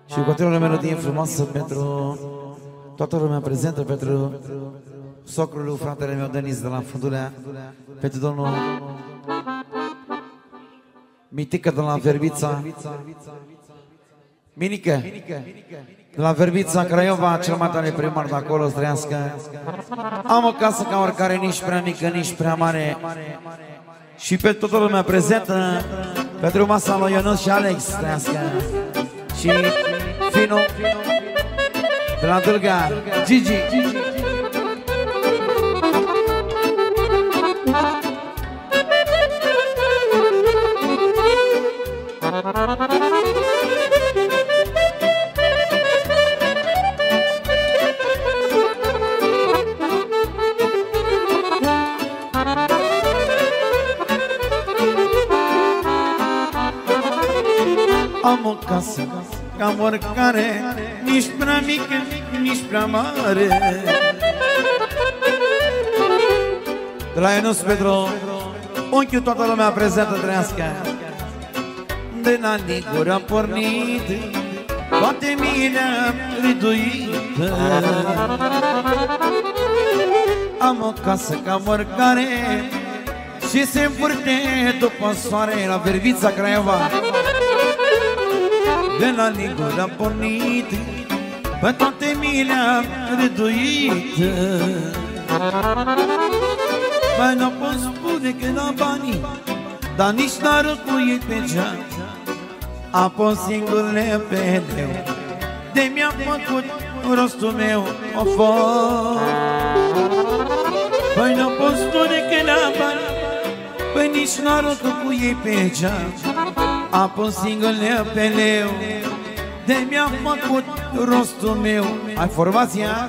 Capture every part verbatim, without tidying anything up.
Și continuă o melodie frumoasă pentru toată lumea prezentă, pentru socrul lui fratele meu Denis de la Fundulea, pentru domnul Mitică de la Verbița, Minică de la Verbița, Craiova, cel mai tare primar de acolo, să trăiască. Am o casă ca oricare, nici prea mică, nici prea mare. Și pe toată lumea prezentă, pentru masa lui Ionuț și Alex, să trăiască. Și Finu de la Dâlga, Gigi. Am o casă cam oricare, nici prea mică, nici prea mare. De la Ionuț pentru unchiul toată lumea prezentă, trăiască. De la Nigur am pornit, toate mine am riduit. Am o casă cam oricare și se învârte după soare la Verbița, Craiova. De la Nigur am pornit, pe toate mi le-am râduit. Mai nu pot spune că la banii, dar nici n-a răcuit pe geam. Apoi singur le vedeu, de mi-a făcut rostul meu o foc. Păi nu pot spune că la banii, păi nici n-a răcuit pe geam. Apoi singur le peleu, de mi-a făcut rostul meu. Ai formația?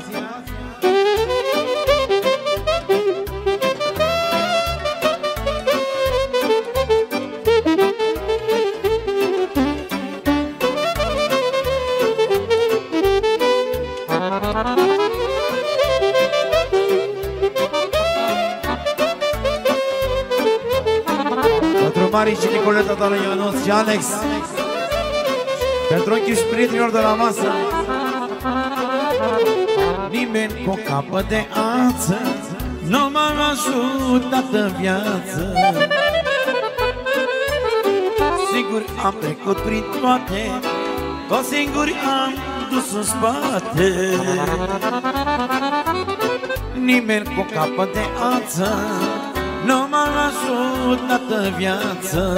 Pentru Mari și Nicoleta de la Ionuț și Alex, pentru ochii și prietenilor de la masă. Nimeni cu capă de ață nu m-a ajutat în viață. Sigur am trecut prin toate, tot singur am dus în spate. Nimeni cu capă de ață nu m-a ajutat în viață.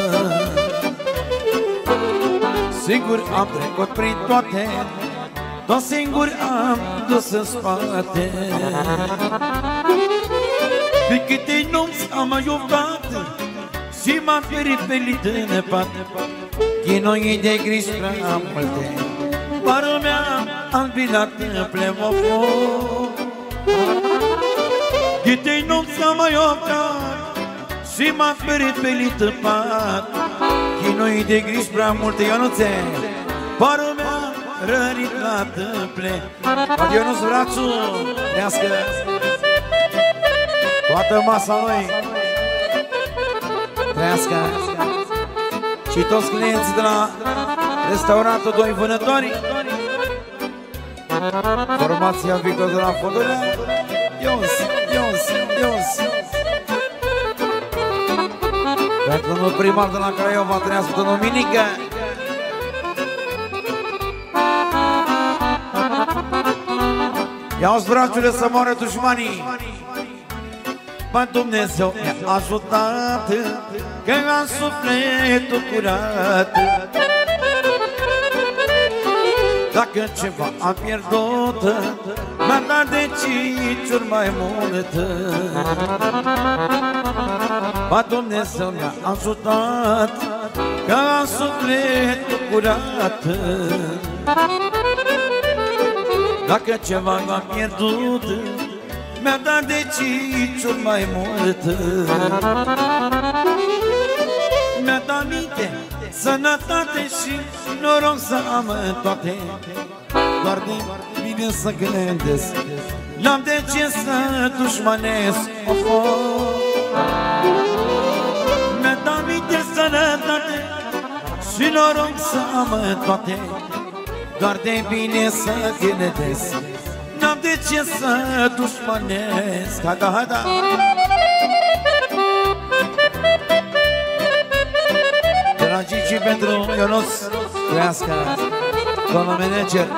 Sigur am trecut prin toate, tot singur am dus în spate. De câte nopți am mai iubdat și m-am peripelit în pat. Chinoi de griji prea multe, parul mi-am albinat în plemofoc. Câte nopți am mai iubdat și m-am peripelit în pat. Chinoi de griji prea multe, Ionuțe, parul mi-a rărit la tâmple. Poate Ionuț Vrațu, trească toată masa lui, trească. Și toți clienții de la restaurantul Doi Vânători, formația Victor de la Fundulea, Ions, Ions, Ions. Pentru domnul primar de la Craiova, trăiască domnul Minică. Ia-o-ți brațurile să moară dușmanii. Bă, Dumnezeu mi-a ajutat, că am sufletul curat. Dacă ceva am pierdut, m-a dat de cinci ori mai mult. Ba, Dumnezeu mi-a ajutat, că am sufletul curat. Dacă ceva m-a pierdut, mi-a dat de cinci ori mai mult. Mi-a dat minte, sănătate și noroc să am toate. Doar de bine să gândesc, n-am de ce să dușmanesc. Mi-a dat minte, sănătate și noroc să am toate. doar de bine să te nedesc. N-am de ce să dușmanesc. Haida, haida! De la Gigi pentru Ionuț, trăiască, domnul manager.